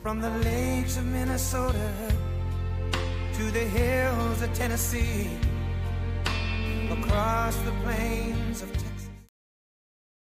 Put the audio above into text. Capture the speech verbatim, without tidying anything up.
From the lakes of Minnesota to the hills of Tennessee, across the plains of